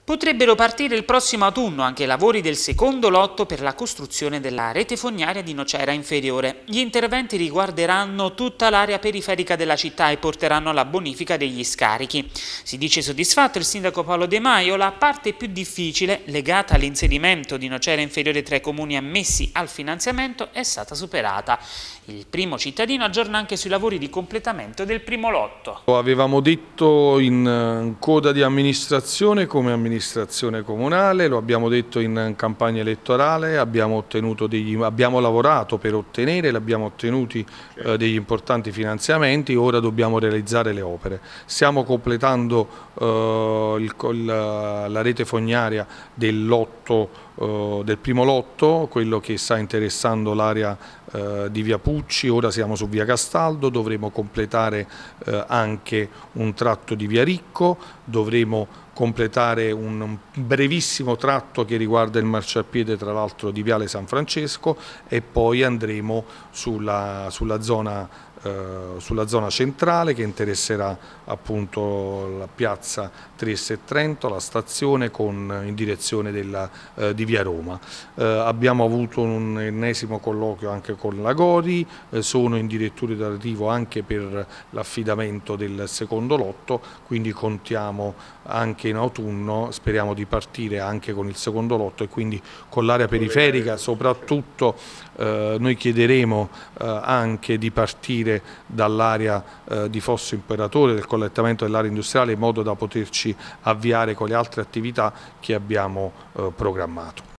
Potrebbero partire il prossimo autunno anche i lavori del secondo lotto per la costruzione della rete fognaria di Nocera Inferiore. Gli interventi riguarderanno tutta l'area periferica della città e porteranno alla bonifica degli scarichi. Si dice soddisfatto il sindaco Paolo De Maio, la parte più difficile, legata all'inserimento di Nocera Inferiore tra i comuni ammessi al finanziamento, è stata superata. Il primo cittadino aggiorna anche sui lavori di completamento del primo lotto. Avevamo detto in coda di amministrazione come amministrazione comunale, lo abbiamo detto in campagna elettorale, abbiamo lavorato per ottenere, abbiamo ottenuti degli importanti finanziamenti, ora dobbiamo realizzare le opere. Stiamo completando la rete fognaria del primo lotto, quello che sta interessando l'area di via Pucci. Ora siamo su via Castaldo, dovremo completare anche un tratto di via Ricco, dovremo completare un brevissimo tratto che riguarda il marciapiede, tra l'altro di viale San Francesco, e poi andremo sulla zona centrale, che interesserà appunto la piazza Trieste e Trento, la stazione in direzione di via Roma. Abbiamo avuto un ennesimo colloquio anche con la Gori, sono in dirittura d'arrivo anche per l'affidamento del secondo lotto, quindi contiamo anche in autunno, speriamo di partire anche con il secondo lotto e quindi con l'area periferica. Soprattutto noi chiederemo anche di partire dall'area di Fosso Imperatore, del collettamento dell'area industriale, in modo da poterci avviare con le altre attività che abbiamo programmato.